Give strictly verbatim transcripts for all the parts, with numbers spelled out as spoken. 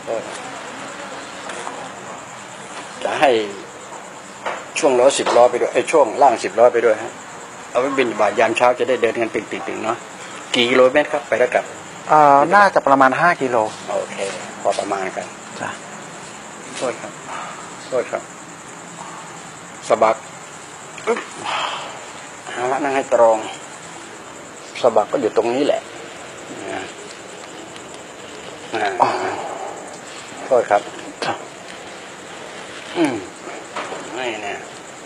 จะให้ช่วงล้อสิบล้อไปด้วยไอ้ช่วงล่างสิบล้อไปด้วยฮะเอาไว้บินบาทยามเช้าจะได้เดินกันตึงๆเนาะกี่กิโลเมตรครับไปแล้วกลับเอ่อน่าจะประมาณห้ากิโลโอเคพอประมาณกันจ้ะโทษครับโทษครับสะบักหาละนั่งให้ตรงสะบักก็อยู่ตรงนี้แหละโทษครับอืมไม่เนี่ย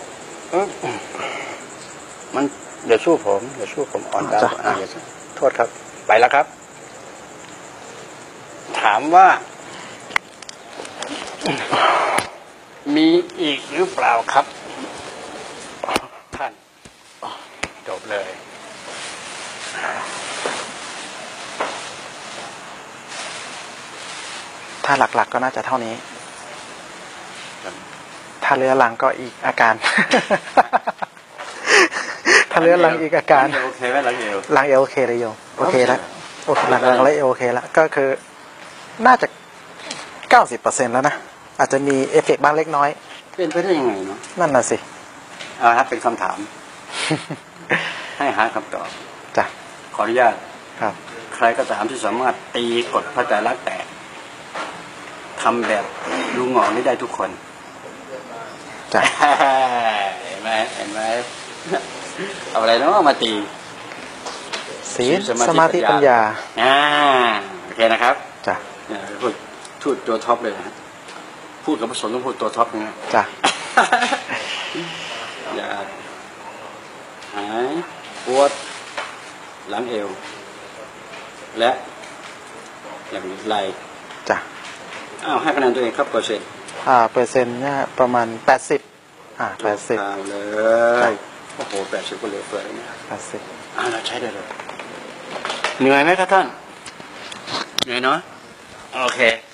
มันเดี๋ยวสู้ผมเดี๋ยวสู้ผมอ่อนดาวโทษครับไปแล้วครับถามว่ามีอีกหรือเปล่าครับท่านจบเลยถ้าหลักๆก็น่าจะเท่านี้ถ้าเรือรังก็อีกอาการถ้าเรือรังอีกอาการโอเคไหมรังเอวรังเอวโอเคเลยโยมโอเคแล้วโอเครังรังแล้วโอเคแล้วก็คือน่าจะเก้าสิบเปอร์เซ็นต์แล้วนะอาจจะมีเอฟเฟกต์บ้างเล็กน้อยเป็นไปได้ยังไงเนาะนั่นน่ะสิอ่าครับเป็นคำถามให้หาคำตอบจ้ะขออนุญาตครับใครก็ตามที่สามารถตีกฎพระไตรลักษณ์แตกทำแบบลุงหงอนี่ได้ทุกคนจ้ะเห็นไหมเห็นไหมเอาอะไรเนาะมาตีศีลสมาธิปัญญาอ่าโอเคนะครับจ้ะพูดพูดตัวท็อปเลยนะพูดกับพระสงฆ์ต้องพูดตัวท็อปนะจ้ะอย่าหายปวดหลังเอวและหลังไหล่จ้ะอ้าวให้คะแนนตัวเองครับเปอร์เซ็นต์อ่าเปอร์เซ็นต์เนี่ยประมาณแปดสิบอ่าแปดสิบเลยโอ้โหแปดสิบก็เหลือเฟือเนี่ยแปดสิบอ่าเราใช้ได้เลยเหนื่อยไหมครับท่านเหนื่อยเนาะโอเค